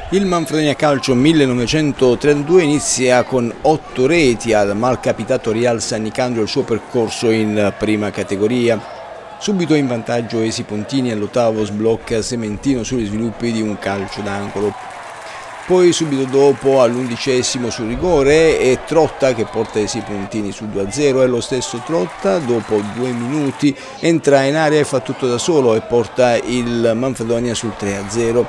Il Manfredonia Calcio 1932 inizia con 8 reti al malcapitato Real San Nicandro il suo percorso in prima categoria. Subito in vantaggio Esi Pontini all'8º sblocca Sementino sugli sviluppi di un calcio d'angolo. Poi subito dopo all'11° sul rigore è Trotta che porta Esi Pontini su 2-0 e lo stesso Trotta dopo 2 minuti entra in area e fa tutto da solo e porta il Manfredonia sul 3-0.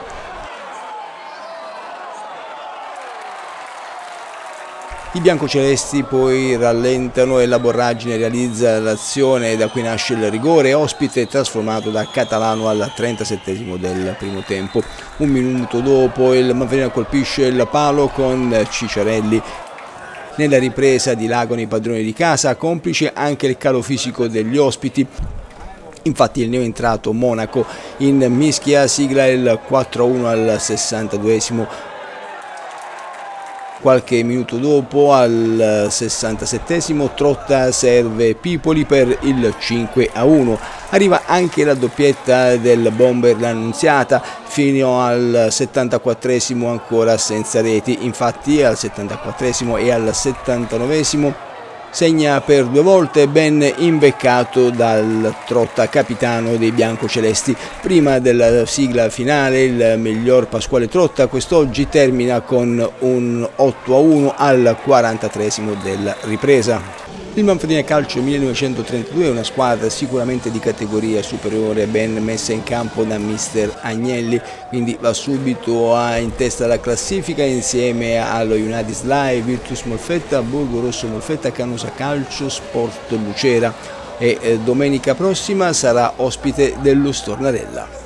I biancocelesti poi rallentano e la Borragine realizza l'azione da cui nasce il rigore ospite trasformato da Catalano al 37° del primo tempo. Un minuto dopo il Manfredonia colpisce il palo con Cicciarelli. Nella ripresa dilagano i padroni di casa, complice anche il calo fisico degli ospiti. Infatti il neoentrato Monaco in mischia sigla il 4-1 al 62°. Qualche minuto dopo, al 67° Trotta serve Pipoli per il 5-1. Arriva anche la doppietta del bomber l'Annunziata, fino al 74° ancora senza reti. Infatti al 74° e al 79° segna per 2 volte ben imbeccato dal Trotta, capitano dei biancocelesti. Prima della sigla finale il miglior Pasquale Trotta quest'oggi termina con un 8-1 al 43° della ripresa. Il Manfredonia Calcio 1932 è una squadra sicuramente di categoria superiore, ben messa in campo da mister Agnelli, quindi va subito in testa alla classifica insieme allo United Live, Virtus Molfetta, Borgo Rosso Molfetta, Canosa Calcio, Sport Lucera e domenica prossima sarà ospite dello Stornarella.